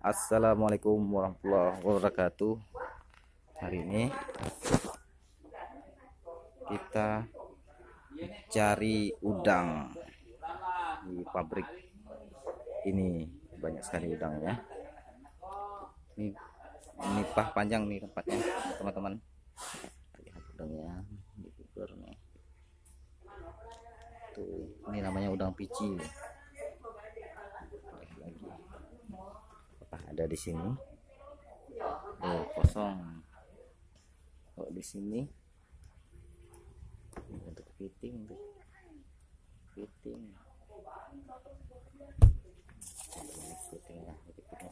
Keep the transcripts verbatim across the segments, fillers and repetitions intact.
Assalamualaikum warahmatullahi wabarakatuh. Hari ini kita cari udang di pabrik ini. Banyak sekali udangnya. Ini ini pah panjang nih tempatnya, teman-teman. Lihat udangnya di figur nih. Tuh, ini namanya udang pici. Lagi. Apa ada di sini? Oh, kosong. Oh, di sini untuk fitting tuh. Fitting. Fittingnya, fittingnya.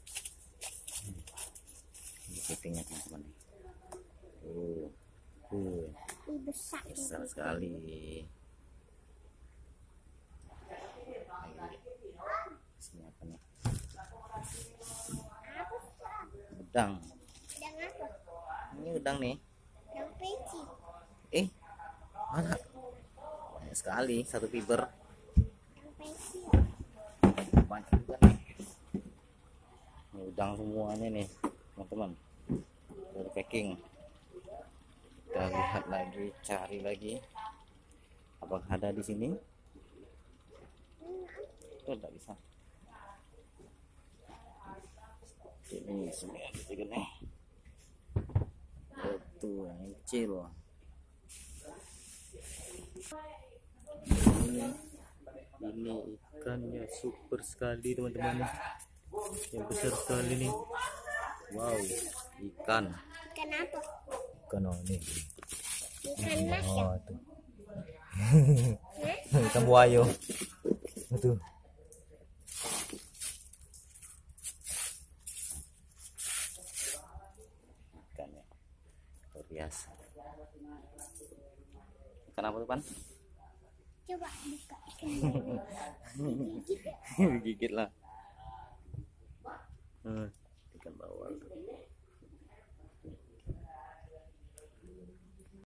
Ini fittingnya teman-teman. Uh, uh, besar, besar sekali. Sini apa nih? Udang. Udang apa? Ini udang nih. Udang peci. Eh, mana? Banyak sekali, satu fiber. Udang peci. Banyak juga nih. Ini udang semuanya nih, teman-teman. Dari packing. Kita lihat lagi, cari lagi. Apakah ada di sini? Itu tidak bisa. Ini semua gitu nih. Itu yang kecil. Ini, ini ikannya super sekali teman-teman. Yang besar sekali nih. Wow, ikan. Ikan apa? Ikan oh ini. Ikan mas ya? Oh, tuh. Ikan buaya. Itu. Ikannya luar biasa. Ikan apa tuh, Pan? Coba buka ikan. Gigit lah. Hmm, ikan bawal.